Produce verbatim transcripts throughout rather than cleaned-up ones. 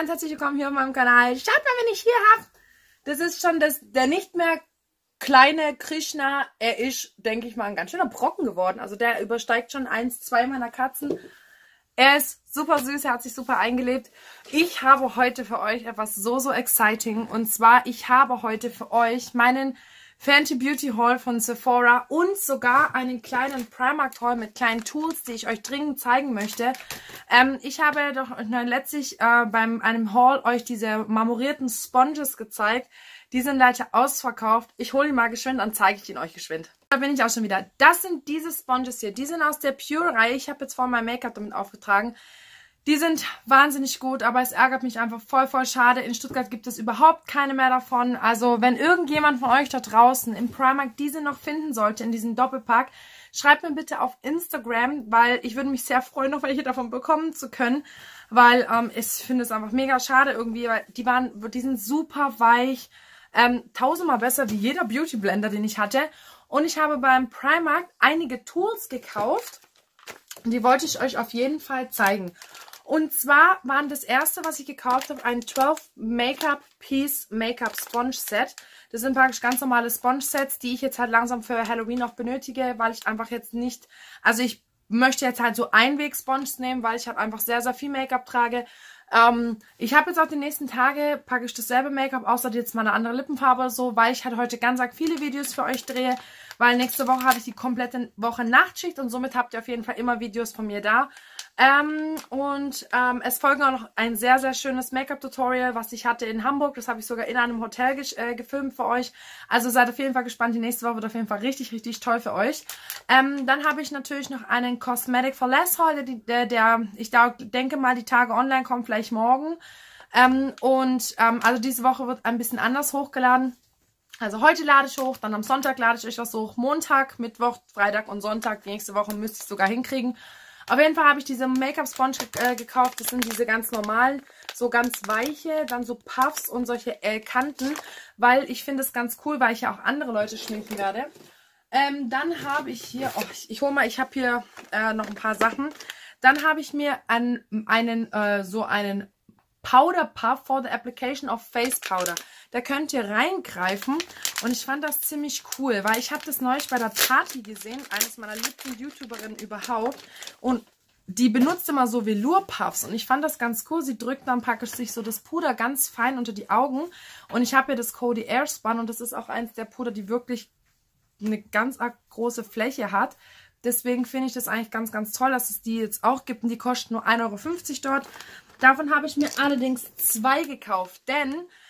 ganz herzlich willkommen hier auf meinem Kanal. Schaut mal, wenn ich hier habe. Das ist schon das, der nicht mehr kleine Krishna. Er ist, denke ich mal, ein ganz schöner Brocken geworden. Also der übersteigt schon eins, zwei meiner Katzen. Er ist super süß, er hat sich super eingelebt. Ich habe heute für euch etwas so, so exciting. Und zwar, ich habe heute für euch meinen Fenty Beauty Haul von Sephora und sogar einen kleinen Primark Haul mit kleinen Tools, die ich euch dringend zeigen möchte. Ähm, ich habe doch letztlich äh, beim einem Haul euch diese marmorierten Sponges gezeigt. Die sind leider ausverkauft. Ich hole die mal geschwind, dann zeige ich die euch geschwind. Da bin ich auch schon wieder. Das sind diese Sponges hier. Die sind aus der Pure-Reihe. Ich habe jetzt vorhin mein Make-up damit aufgetragen. Die sind wahnsinnig gut, aber es ärgert mich einfach voll, voll schade. In Stuttgart gibt es überhaupt keine mehr davon. Also wenn irgendjemand von euch da draußen im Primark diese noch finden sollte, in diesem Doppelpack, schreibt mir bitte auf Instagram, weil ich würde mich sehr freuen, noch welche davon bekommen zu können. Weil ähm, ich finde es einfach mega schade irgendwie, weil die, waren, die sind super weich, ähm, tausendmal besser wie jeder Beauty Blender, den ich hatte. Und ich habe beim Primark einige Tools gekauft. Die wollte ich euch auf jeden Fall zeigen. Und zwar waren das erste, was ich gekauft habe, ein zwölf Make-up Piece Make-up Sponge Set. Das sind praktisch ganz normale Sponge Sets, die ich jetzt halt langsam für Halloween noch benötige, weil ich einfach jetzt nicht, also ich möchte jetzt halt so Einweg-Sponges nehmen, weil ich halt einfach sehr, sehr viel Make-up trage. Ähm, ich habe jetzt auch die nächsten Tage praktisch dasselbe Make-up, außer jetzt mal eine andere Lippenfarbe so, weil ich halt heute ganz arg viele Videos für euch drehe, weil nächste Woche habe ich die komplette Woche Nachtschicht und somit habt ihr auf jeden Fall immer Videos von mir da. Ähm, und ähm, es folgen auch noch ein sehr, sehr schönes Make-up-Tutorial, was ich hatte in Hamburg. Das habe ich sogar in einem Hotel ge äh, gefilmt für euch. Also seid auf jeden Fall gespannt. Die nächste Woche wird auf jeden Fall richtig, richtig toll für euch. Ähm, dann habe ich natürlich noch einen Cosmetic for Less Haul, der, der, der ich da denke mal, die Tage online kommt, vielleicht morgen. Ähm, und ähm, also diese Woche wird ein bisschen anders hochgeladen. Also heute lade ich hoch, dann am Sonntag lade ich euch was hoch. Montag, Mittwoch, Freitag und Sonntag. Die nächste Woche müsste ich es sogar hinkriegen. Auf jeden Fall habe ich diese Make-up-Sponge äh, gekauft. Das sind diese ganz normalen, so ganz weiche, dann so Puffs und solche äh, Kanten, weil ich finde es ganz cool, weil ich ja auch andere Leute schminken werde. Ähm, dann habe ich hier, oh, ich, ich hole mal, ich habe hier äh, noch ein paar Sachen. Dann habe ich mir an, einen, äh, so einen Powder Puff for the application of face powder. Da könnt ihr reingreifen und ich fand das ziemlich cool, weil ich habe das neulich bei der Party gesehen, eines meiner liebsten YouTuberinnen überhaupt, und die benutzt immer so Velour-Puffs und ich fand das ganz cool. Sie drückt dann praktisch sich so das Puder ganz fein unter die Augen und ich habe hier das Coty Airspun und das ist auch eins der Puder, die wirklich eine ganz große Fläche hat. Deswegen finde ich das eigentlich ganz, ganz toll, dass es die jetzt auch gibt und die kosten nur ein Euro fünfzig dort. Davon habe ich mir allerdings zwei gekauft, denn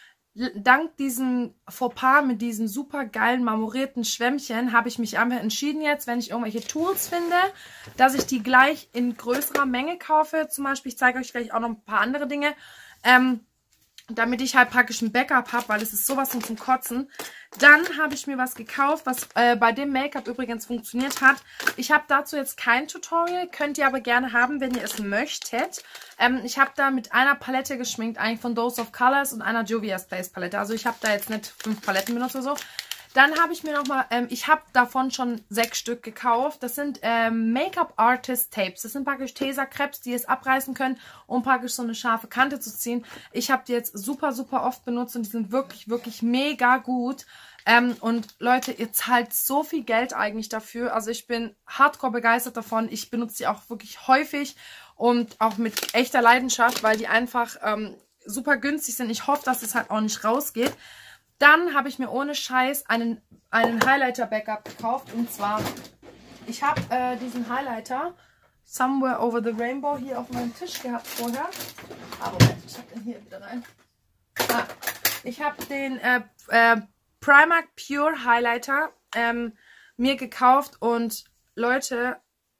dank diesem Fauxpas mit diesen super geilen marmorierten Schwämmchen habe ich mich einfach entschieden jetzt, wenn ich irgendwelche Tools finde, dass ich die gleich in größerer Menge kaufe. Zum Beispiel, ich zeige euch gleich auch noch ein paar andere Dinge, ähm, damit ich halt praktisch ein Backup habe, weil es ist sowas von zum Kotzen. Dann habe ich mir was gekauft, was äh, bei dem Make-up übrigens funktioniert hat. Ich habe dazu jetzt kein Tutorial, könnt ihr aber gerne haben, wenn ihr es möchtet. Ähm, ich habe da mit einer Palette geschminkt, eigentlich von Dose of Colors und einer Juvia's Place Palette. Also ich habe da jetzt nicht fünf Paletten benutzt oder so. Dann habe ich mir nochmal, ähm, ich habe davon schon sechs Stück gekauft. Das sind ähm, Make-up Artist Tapes. Das sind praktisch Tesa-Krebs, die es abreißen können, um praktisch so eine scharfe Kante zu ziehen. Ich habe die jetzt super, super oft benutzt und die sind wirklich, wirklich mega gut. Ähm, und Leute, ihr zahlt so viel Geld eigentlich dafür. Also ich bin hardcore begeistert davon. Ich benutze die auch wirklich häufig und auch mit echter Leidenschaft, weil die einfach ähm, super günstig sind. Ich hoffe, dass es halt auch nicht rausgeht. Dann habe ich mir ohne Scheiß einen, einen Highlighter-Backup gekauft. Und zwar, ich habe äh, diesen Highlighter Somewhere Over the Rainbow hier auf meinem Tisch gehabt vorher. Ah, Moment, ich habe den hier wieder rein. Ah, ich habe den äh, äh, Primark Pure Highlighter ähm, mir gekauft. Und Leute,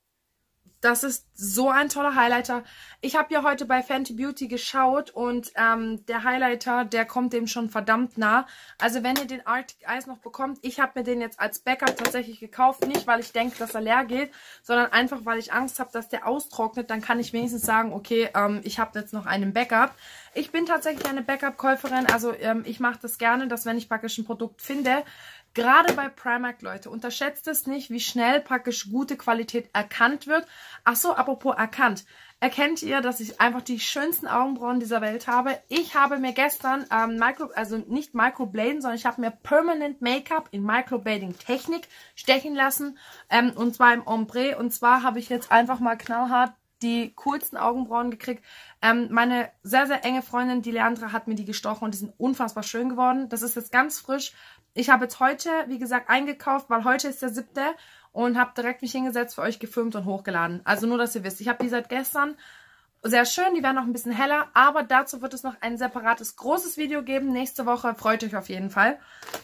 das ist so ein toller Highlighter. Ich habe ja heute bei Fenty Beauty geschaut und ähm, der Highlighter, der kommt dem schon verdammt nah. Also wenn ihr den Arctic Ice noch bekommt, ich habe mir den jetzt als Backup tatsächlich gekauft. Nicht, weil ich denke, dass er leer geht, sondern einfach, weil ich Angst habe, dass der austrocknet. Dann kann ich wenigstens sagen, okay, ähm, ich habe jetzt noch einen Backup. Ich bin tatsächlich eine Backup-Käuferin. Also ähm, ich mache das gerne, dass wenn ich praktisch ein Produkt finde, gerade bei Primark, Leute, unterschätzt es nicht, wie schnell praktisch gute Qualität erkannt wird. Ach so, apropos erkannt. erkennt ihr, dass ich einfach die schönsten Augenbrauen dieser Welt habe. Ich habe mir gestern, ähm, Micro, also nicht Microblading, sondern ich habe mir Permanent Make-up in Microblading Technik stechen lassen. Ähm, und zwar im Ombre. Und zwar habe ich jetzt einfach mal knallhart die coolsten Augenbrauen gekriegt. Ähm, meine sehr, sehr enge Freundin, die Leandra, hat mir die gestochen und die sind unfassbar schön geworden. Das ist jetzt ganz frisch. Ich habe jetzt heute, wie gesagt, eingekauft, weil heute ist der siebte und habe direkt mich hingesetzt, für euch gefilmt und hochgeladen. Also nur, dass ihr wisst, ich habe die seit gestern. Sehr schön, die werden noch ein bisschen heller, aber dazu wird es noch ein separates, großes Video geben. Nächste Woche, freut euch auf jeden Fall.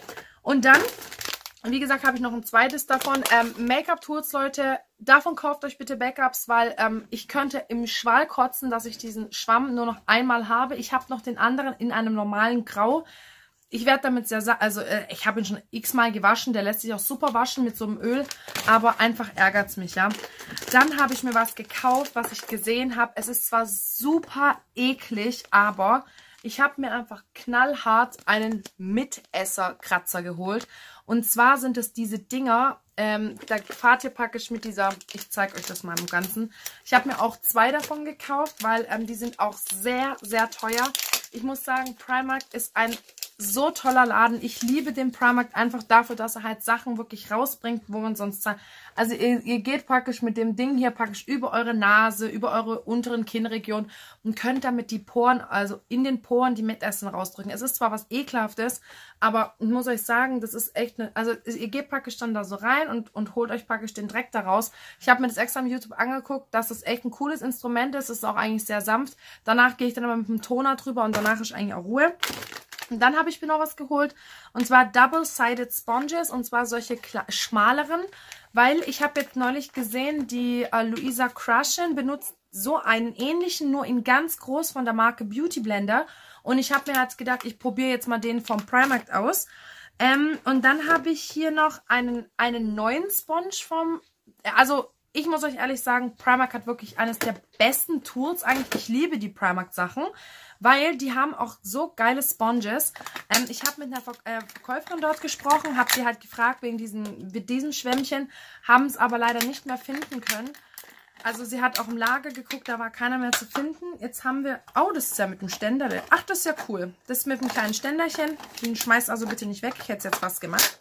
Und dann, wie gesagt, habe ich noch ein zweites davon. Ähm, Make-up-Tools, Leute, davon kauft euch bitte Backups, weil ähm, ich könnte im Schwall kotzen, dass ich diesen Schwamm nur noch einmal habe. Ich habe noch den anderen in einem normalen Grau. Ich werde damit sehr, also äh, ich habe ihn schon x-mal gewaschen, der lässt sich auch super waschen mit so einem Öl, aber einfach ärgert es mich, ja. Dann habe ich mir was gekauft, was ich gesehen habe. Es ist zwar super eklig, aber ich habe mir einfach knallhart einen Mitesser-Kratzer geholt. Und zwar sind es diese Dinger, ähm, da fahrt ihr praktisch mit dieser, ich zeige euch das mal im Ganzen. Ich habe mir auch zwei davon gekauft, weil ähm, die sind auch sehr, sehr teuer. Ich muss sagen, Primark ist ein so toller Laden. Ich liebe den Primark einfach dafür, dass er halt Sachen wirklich rausbringt, wo man sonst... Also ihr, ihr geht praktisch mit dem Ding hier praktisch über eure Nase, über eure unteren Kinnregion und könnt damit die Poren, also in den Poren die Mitessen rausdrücken. Es ist zwar was Ekelhaftes, aber ich muss euch sagen, das ist echt eine... Also ihr geht praktisch dann da so rein und, und holt euch praktisch den Dreck da raus. Ich habe mir das extra auf YouTube angeguckt, dass das echt ein cooles Instrument ist. Es ist auch eigentlich sehr sanft. Danach gehe ich dann aber mit dem Toner drüber und danach ist eigentlich auch Ruhe. Und dann habe ich mir noch was geholt, und zwar Double-Sided Sponges, und zwar solche schmaleren, weil ich habe jetzt neulich gesehen, die äh, Luisa Crushin benutzt so einen ähnlichen, nur in ganz groß von der Marke Beauty Blender, und ich habe mir halt gedacht, ich probiere jetzt mal den vom Primark aus. Ähm, und dann habe ich hier noch einen, einen neuen Sponge vom, also ich muss euch ehrlich sagen, Primark hat wirklich eines der besten Tools. Eigentlich, ich liebe die Primark-Sachen, weil die haben auch so geile Sponges. Ähm, ich habe mit einer Ver äh, Verkäuferin dort gesprochen, habe sie halt gefragt wegen diesen, mit diesen Schwämmchen, haben es aber leider nicht mehr finden können. Also sie hat auch im Lager geguckt, da war keiner mehr zu finden. Jetzt haben wir, oh, das ist ja mit dem Ständer. Ach, das ist ja cool. Das ist mit einem kleinen Ständerchen. Den schmeißt also bitte nicht weg, ich hätte es jetzt fast gemacht.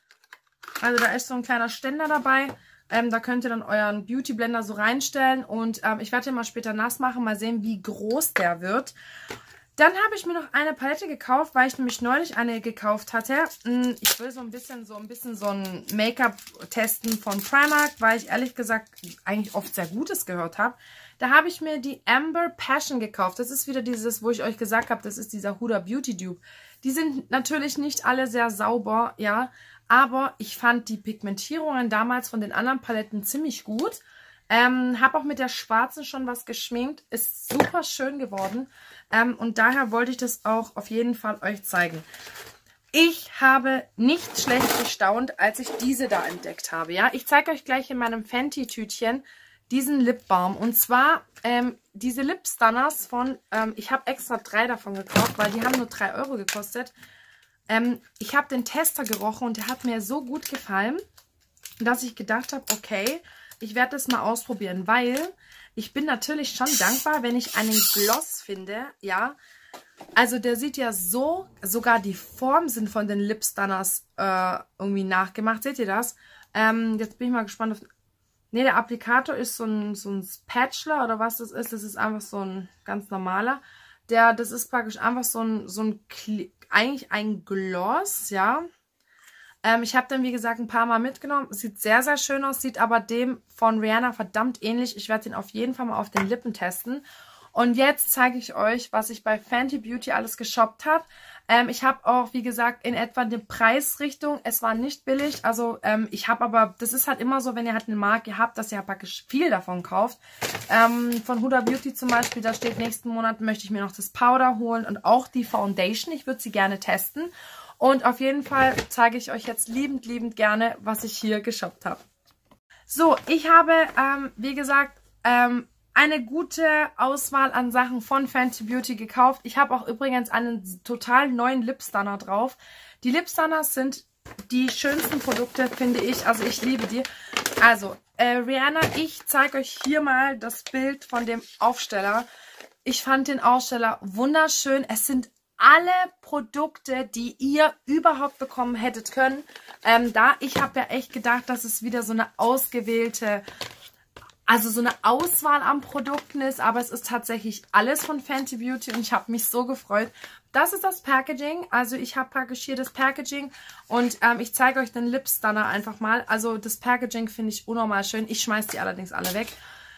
Also da ist so ein kleiner Ständer dabei. Ähm, da könnt ihr dann euren Beauty Blender so reinstellen, und ähm, ich werde den mal später nass machen, mal sehen, wie groß der wird. Dann habe ich mir noch eine Palette gekauft, weil ich nämlich neulich eine gekauft hatte. Ich will so ein bisschen so ein bisschen so ein Make-up testen von Primark, weil ich ehrlich gesagt eigentlich oft sehr Gutes gehört habe. Da habe ich mir die Amber Passion gekauft. Das ist wieder dieses, wo ich euch gesagt habe, das ist dieser Huda Beauty Dupe. Die sind natürlich nicht alle sehr sauber, ja, aber ich fand die Pigmentierungen damals von den anderen Paletten ziemlich gut. Ähm, habe auch mit der schwarzen schon was geschminkt. Ist super schön geworden. Ähm, und daher wollte ich das auch auf jeden Fall euch zeigen. Ich habe nicht schlecht gestaunt, als ich diese da entdeckt habe. Ja, ich zeige euch gleich in meinem Fenty-Tütchen diesen Lip Balm. Und zwar ähm, diese Lip Stunners von, ähm, ich habe extra drei davon gekauft, weil die haben nur drei Euro gekostet. Ähm, ich habe den Tester gerochen und der hat mir so gut gefallen, dass ich gedacht habe, okay, ich werde das mal ausprobieren, weil ich bin natürlich schon dankbar, wenn ich einen Gloss finde, ja. Also der sieht ja so, sogar die Formen sind von den Lip Stunners äh, irgendwie nachgemacht. Seht ihr das? Ähm, jetzt bin ich mal gespannt auf... Ne, der Applikator ist so ein, so ein Spatula oder was das ist. Das ist einfach so ein ganz normaler. Der, das ist praktisch einfach so ein, so ein, eigentlich ein Gloss, ja. Ähm, ich habe den, wie gesagt, ein paar Mal mitgenommen. Sieht sehr, sehr schön aus, sieht aber dem von Rihanna verdammt ähnlich. Ich werde den auf jeden Fall mal auf den Lippen testen. Und jetzt zeige ich euch, was ich bei Fenty Beauty alles geshoppt habe. Ähm, ich habe auch, wie gesagt, in etwa die Preisrichtung. Es war nicht billig. Also ähm, ich habe aber, das ist halt immer so, wenn ihr halt eine Marke habt, dass ihr praktisch viel davon kauft. Ähm, von Huda Beauty zum Beispiel, da steht, nächsten Monat möchte ich mir noch das Powder holen und auch die Foundation. Ich würde sie gerne testen. Und auf jeden Fall zeige ich euch jetzt liebend, liebend gerne, was ich hier geshoppt habe. So, ich habe, ähm, wie gesagt, ähm, eine gute Auswahl an Sachen von Fenty Beauty gekauft. Ich habe auch übrigens einen total neuen Lip Stunner drauf. Die Lip Stunners sind die schönsten Produkte, finde ich. Also ich liebe die. Also, äh, Rihanna, ich zeige euch hier mal das Bild von dem Aufsteller. Ich fand den Aufsteller wunderschön. Es sind alle Produkte, die ihr überhaupt bekommen hättet können. Ähm, da, ich habe ja echt gedacht, dass es wieder so eine ausgewählte, also so eine Auswahl an Produkten ist, aber es ist tatsächlich alles von Fenty Beauty und ich habe mich so gefreut. Das ist das Packaging, also ich habe praktisch hier das Packaging und ähm, ich zeige euch den Lip Stunner einfach mal. Also das Packaging finde ich unnormal schön, ich schmeiße die allerdings alle weg.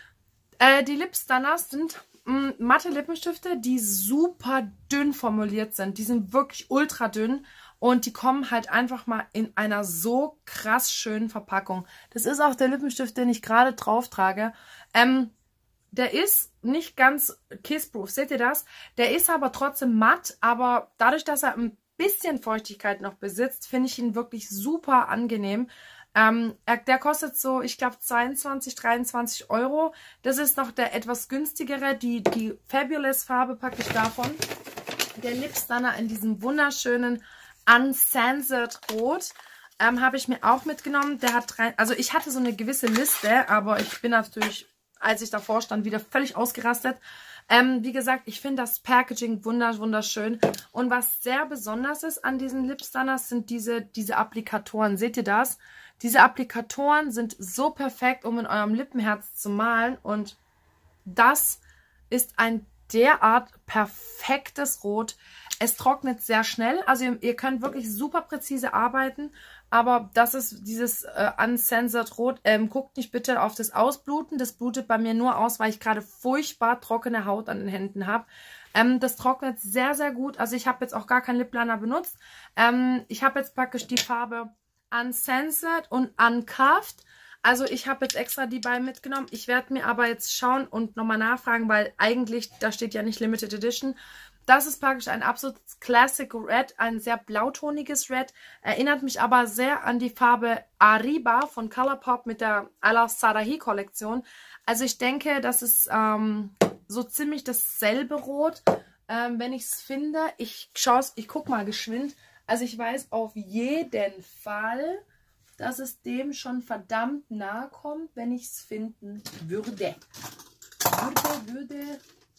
Äh, die Lip Stunners sind mh, matte Lippenstifte, die super dünn formuliert sind. Die sind wirklich ultra dünn. Und die kommen halt einfach mal in einer so krass schönen Verpackung. Das ist auch der Lippenstift, den ich gerade drauf trage. Ähm, der ist nicht ganz kissproof, seht ihr das? Der ist aber trotzdem matt, aber dadurch, dass er ein bisschen Feuchtigkeit noch besitzt, finde ich ihn wirklich super angenehm. Ähm, er, der kostet so, ich glaube, zweiundzwanzig, dreiundzwanzig Euro. Das ist noch der etwas günstigere, die, die Fabulous Farbe packe ich davon. Der Lip Stunner in diesem wunderschönen Uncensored Rot ähm, habe ich mir auch mitgenommen. Der hat drei, also ich hatte so eine gewisse Liste, aber ich bin natürlich, als ich davor stand, wieder völlig ausgerastet. Ähm, wie gesagt, ich finde das Packaging wunder, wunderschön. Und was sehr besonders ist an diesen Lip Stunners, sind diese, diese Applikatoren. Seht ihr das? Diese Applikatoren sind so perfekt, um in eurem Lippenherz zu malen. Und das ist ein derart perfektes Rot. Es trocknet sehr schnell, also ihr, ihr könnt wirklich super präzise arbeiten, aber das ist dieses äh, Uncensored Rot. Ähm, guckt nicht bitte auf das Ausbluten, das blutet bei mir nur aus, weil ich gerade furchtbar trockene Haut an den Händen habe. Ähm, das trocknet sehr, sehr gut, also ich habe jetzt auch gar keinen Lip Liner benutzt. Ähm, ich habe jetzt praktisch die Farbe Uncensored und Uncuffed. Also ich habe jetzt extra die beiden mitgenommen. Ich werde mir aber jetzt schauen und nochmal nachfragen, weil eigentlich, da steht ja nicht Limited Edition. Das ist praktisch ein absolutes Classic Red, ein sehr blautoniges Red. Erinnert mich aber sehr an die Farbe Arriba von Colourpop mit der Ala Sarahi Kollektion. Also ich denke, das ist ähm, so ziemlich dasselbe Rot, ähm, wenn ich es finde. Ich schaue ich gucke mal geschwind. Also ich weiß auf jeden Fall, dass es dem schon verdammt nahe kommt, wenn ich es finden würde. Würde, würde,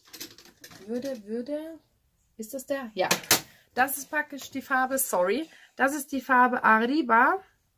würde, würde. Ist das der? Ja. Das ist praktisch die Farbe, sorry. Das ist die Farbe Arriba.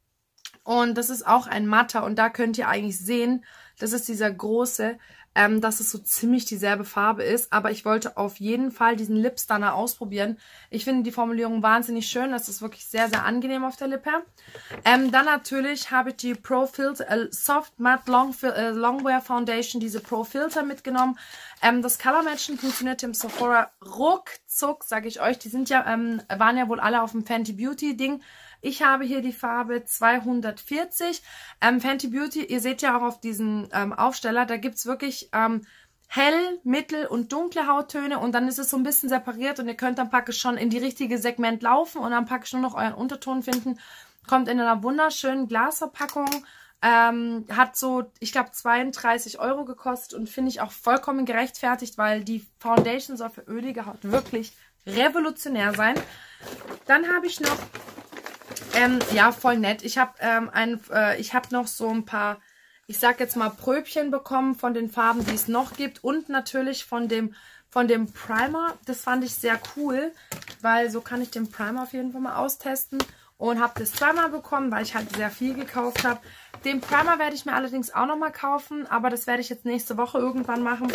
Und das ist auch ein matter. Und da könnt ihr eigentlich sehen, das ist dieser große, ähm, dass es so ziemlich dieselbe Farbe ist. Aber ich wollte auf jeden Fall diesen Lip Stunner ausprobieren. Ich finde die Formulierung wahnsinnig schön. Das ist wirklich sehr, sehr angenehm auf der Lippe. Ähm, dann natürlich habe ich die Pro Filter äh, Soft Matte Long, äh, Longwear Foundation, diese Pro Filter mitgenommen. Ähm, das Color Matchen funktioniert im Sephora ruckzuck, sage ich euch. Die sind ja, ähm, waren ja wohl alle auf dem Fenty Beauty Ding. Ich habe hier die Farbe zweihundertvierzig. Ähm, Fenty Beauty, ihr seht ja auch auf diesem ähm, Aufsteller, da gibt es wirklich ähm, hell, mittel und dunkle Hauttöne und dann ist es so ein bisschen separiert und ihr könnt dann praktisch schon in die richtige Segment laufen und dann praktisch nur noch euren Unterton finden. Kommt in einer wunderschönen Glasverpackung, ähm, hat so, ich glaube, zweiunddreißig Euro gekostet und finde ich auch vollkommen gerechtfertigt, weil die Foundation soll für ölige Haut wirklich revolutionär sein. Dann habe ich noch Ähm, ja, voll nett. Ich habe ähm, ein, äh, ich habe noch so ein paar, ich sag jetzt mal Pröbchen bekommen von den Farben, die es noch gibt und natürlich von dem von dem Primer. Das fand ich sehr cool, weil so kann ich den Primer auf jeden Fall mal austesten und habe das zweimal bekommen, weil ich halt sehr viel gekauft habe. Den Primer werde ich mir allerdings auch noch mal kaufen, aber das werde ich jetzt nächste Woche irgendwann machen.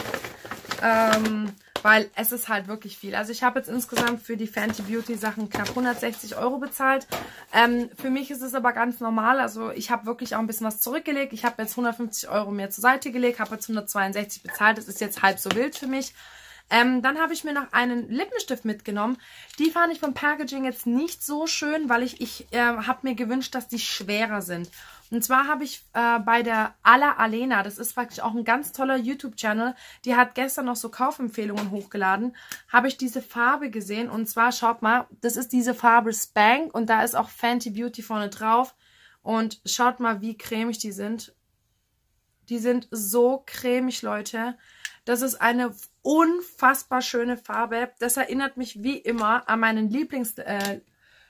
Ähm, weil es ist halt wirklich viel. Also ich habe jetzt insgesamt für die Fenty Beauty Sachen knapp hundertsechzig Euro bezahlt. Ähm, für mich ist es aber ganz normal. Also ich habe wirklich auch ein bisschen was zurückgelegt. Ich habe jetzt hundertfünfzig Euro mehr zur Seite gelegt, habe jetzt hundertzweiundsechzig bezahlt. Das ist jetzt halb so wild für mich. Ähm, dann habe ich mir noch einen Lippenstift mitgenommen. Die fand ich vom Packaging jetzt nicht so schön, weil ich, ich äh, habe mir gewünscht, dass die schwerer sind. Und zwar habe ich äh, bei der Alla Alena, das ist praktisch auch ein ganz toller YouTube-Channel, die hat gestern noch so Kaufempfehlungen hochgeladen, habe ich diese Farbe gesehen. Und zwar, schaut mal, das ist diese Farbe Spank und da ist auch Fenty Beauty vorne drauf. Und schaut mal, wie cremig die sind. Die sind so cremig, Leute. Das ist eine unfassbar schöne Farbe. Das erinnert mich wie immer an meinen Lieblings... Äh,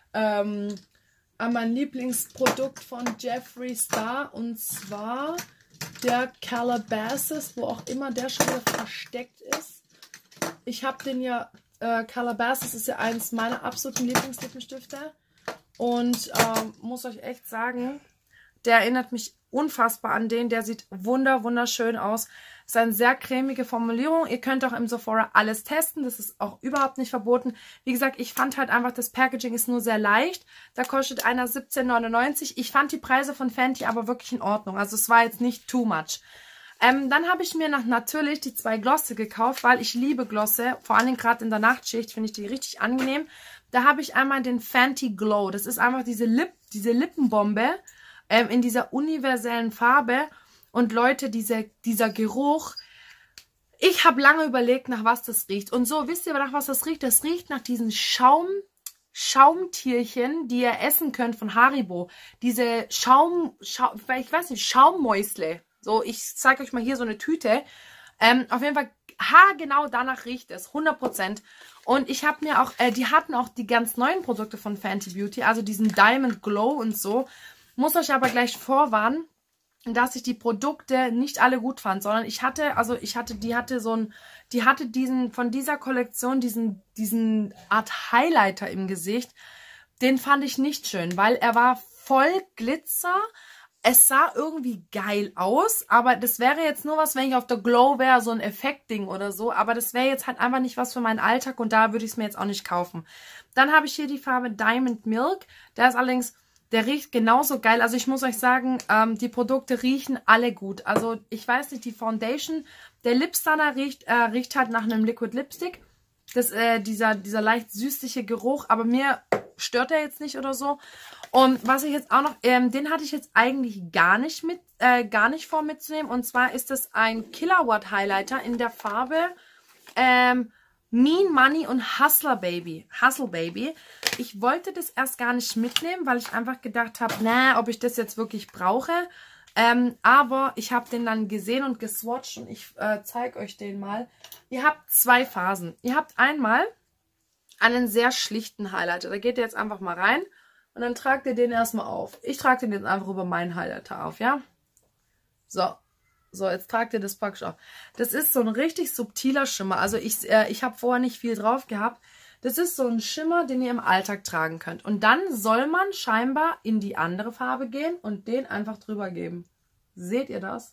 ähm, an mein Lieblingsprodukt von Jeffree Star. Und zwar der Calabasas, wo auch immer der schon wieder versteckt ist. Ich habe den ja, äh, Calabasas ist ja eins meiner absoluten Lieblingslippenstiftete. Und ähm, muss euch echt sagen, der erinnert mich unfassbar an den. Der sieht wunder, wunderschön aus. Ist eine sehr cremige Formulierung. Ihr könnt auch im Sephora alles testen. Das ist auch überhaupt nicht verboten. Wie gesagt, ich fand halt einfach, das Packaging ist nur sehr leicht. Da kostet einer siebzehn neunundneunzig. Ich fand die Preise von Fenty aber wirklich in Ordnung. Also es war jetzt nicht too much. Ähm, dann habe ich mir noch natürlich die zwei Glosse gekauft, weil ich liebe Glosse. Vor allem gerade in der Nachtschicht finde ich die richtig angenehm. Da habe ich einmal den Fenty Glow. Das ist einfach diese, Lip, diese Lippenbombe ähm, in dieser universellen Farbe. Und Leute, diese, dieser Geruch, ich habe lange überlegt, nach was das riecht. Und so, wisst ihr, nach was das riecht? Das riecht nach diesen Schaum, Schaumtierchen, die ihr essen könnt von Haribo. Diese Schaum, Schaum ich weiß nicht, Schaummäusle. So, ich zeige euch mal hier so eine Tüte. Ähm, auf jeden Fall, haargenau danach riecht es, hundert Prozent. Und ich habe mir auch, äh, die hatten auch die ganz neuen Produkte von Fenty Beauty, also diesen Diamond Glow und so. Muss euch aber gleich vorwarnen, dass ich die Produkte nicht alle gut fand, sondern ich hatte, also ich hatte, die hatte so ein, die hatte diesen, von dieser Kollektion, diesen, diesen Art Highlighter im Gesicht, den fand ich nicht schön, weil er war voll Glitzer. Es sah irgendwie geil aus, aber das wäre jetzt nur was, wenn ich auf der Glow wäre, so ein Effektding oder so, aber das wäre jetzt halt einfach nicht was für meinen Alltag und da würde ich es mir jetzt auch nicht kaufen. Dann habe ich hier die Farbe Diamond Milk, der ist allerdings, der riecht genauso geil. Also ich muss euch sagen, ähm, die Produkte riechen alle gut. Also ich weiß nicht, die Foundation, der Lipstunner riecht, äh, riecht halt nach einem Liquid Lipstick. Das, äh, dieser, dieser leicht süßliche Geruch, aber mir stört er jetzt nicht oder so. Und was ich jetzt auch noch, ähm, den hatte ich jetzt eigentlich gar nicht mit, äh, gar nicht vor mitzunehmen. Und zwar ist das ein Kilowatt Highlighter in der Farbe ähm, Mean Money und Hustler Baby. Hustle Baby. Ich wollte das erst gar nicht mitnehmen, weil ich einfach gedacht habe, na, ob ich das jetzt wirklich brauche. Ähm, aber ich habe den dann gesehen und geswatcht und ich äh, zeige euch den mal. Ihr habt zwei Phasen. Ihr habt einmal einen sehr schlichten Highlighter. Da geht ihr jetzt einfach mal rein und dann tragt ihr den erstmal auf. Ich trage den jetzt einfach über meinen Highlighter auf, ja? So. So, jetzt tragt ihr das praktisch auf. Das ist so ein richtig subtiler Schimmer. Also ich, äh, ich habe vorher nicht viel drauf gehabt. Das ist so ein Schimmer, den ihr im Alltag tragen könnt. Und dann soll man scheinbar in die andere Farbe gehen und den einfach drüber geben. Seht ihr das?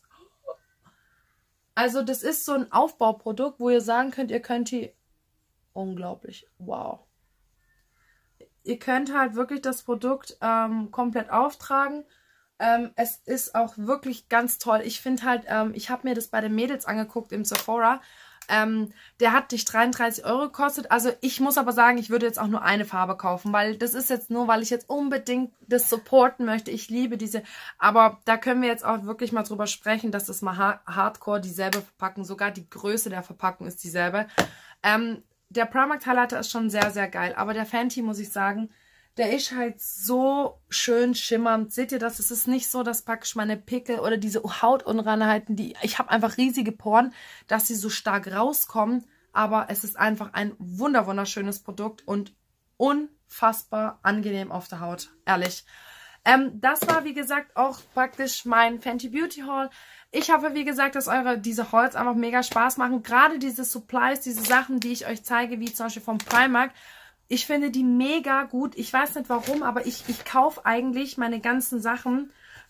Also das ist so ein Aufbauprodukt, wo ihr sagen könnt, ihr könnt die... Unglaublich. Wow. Ihr könnt halt wirklich das Produkt ähm, komplett auftragen. Ähm, es ist auch wirklich ganz toll. Ich finde halt, ähm, ich habe mir das bei den Mädels angeguckt im Sephora. Ähm, der hat dich dreiunddreißig Euro gekostet. Also ich muss aber sagen, ich würde jetzt auch nur eine Farbe kaufen, weil das ist jetzt nur, weil ich jetzt unbedingt das supporten möchte. Ich liebe diese, aber da können wir jetzt auch wirklich mal drüber sprechen, dass das mal ha Hardcore dieselbe Verpackung, sogar die Größe der Verpackung ist dieselbe. Ähm, der Primark Highlighter ist schon sehr, sehr geil, aber der Fenty, muss ich sagen, der ist halt so schön schimmernd. Seht ihr das? Es ist nicht so, dass praktisch meine Pickel oder diese Hautunreinheiten, die ich habe einfach riesige Poren, dass sie so stark rauskommen. Aber es ist einfach ein wunder wunderschönes Produkt und unfassbar angenehm auf der Haut. Ehrlich. Ähm, das war, wie gesagt, auch praktisch mein Fenty Beauty Haul. Ich hoffe, wie gesagt, dass eure diese Hauls einfach mega Spaß machen. Gerade diese Supplies, diese Sachen, die ich euch zeige, wie zum Beispiel vom Primark. Ich finde die mega gut. Ich weiß nicht warum, aber ich, ich kaufe eigentlich meine ganzen Sachen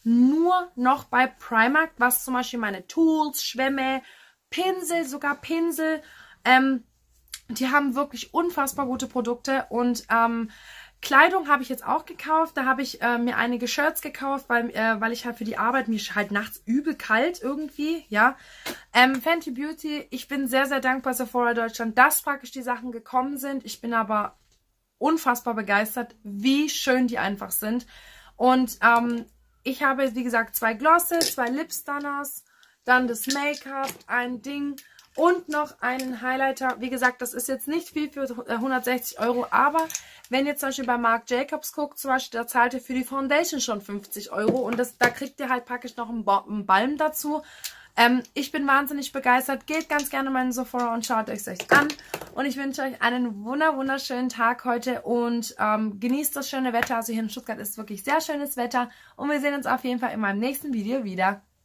nur noch bei Primark, was zum Beispiel meine Tools, Schwämme, Pinsel, sogar Pinsel. Ähm, die haben wirklich unfassbar gute Produkte und ähm, Kleidung habe ich jetzt auch gekauft. Da habe ich äh, mir einige Shirts gekauft, weil, äh, weil ich halt für die Arbeit, mir ist halt nachts übel kalt irgendwie, ja. Ähm, Fenty Beauty, ich bin sehr, sehr dankbar Sephora Deutschland, dass praktisch die Sachen gekommen sind. Ich bin aber unfassbar begeistert, wie schön die einfach sind. Und ähm, ich habe, wie gesagt, zwei Glosse, zwei Lipstunners, dann das Make-up, ein Ding und noch einen Highlighter. Wie gesagt, das ist jetzt nicht viel für hundertsechzig Euro, aber wenn ihr zum Beispiel bei Marc Jacobs guckt, zum Beispiel, da zahlt ihr für die Foundation schon fünfzig Euro und das, da kriegt ihr halt praktisch noch einen, einen Balm dazu. Ähm, ich bin wahnsinnig begeistert. Geht ganz gerne mal in Sephora und schaut euch es an. Und ich wünsche euch einen wunder wunderschönen Tag heute und ähm, genießt das schöne Wetter. Also hier in Stuttgart ist wirklich sehr schönes Wetter. Und wir sehen uns auf jeden Fall in meinem nächsten Video wieder.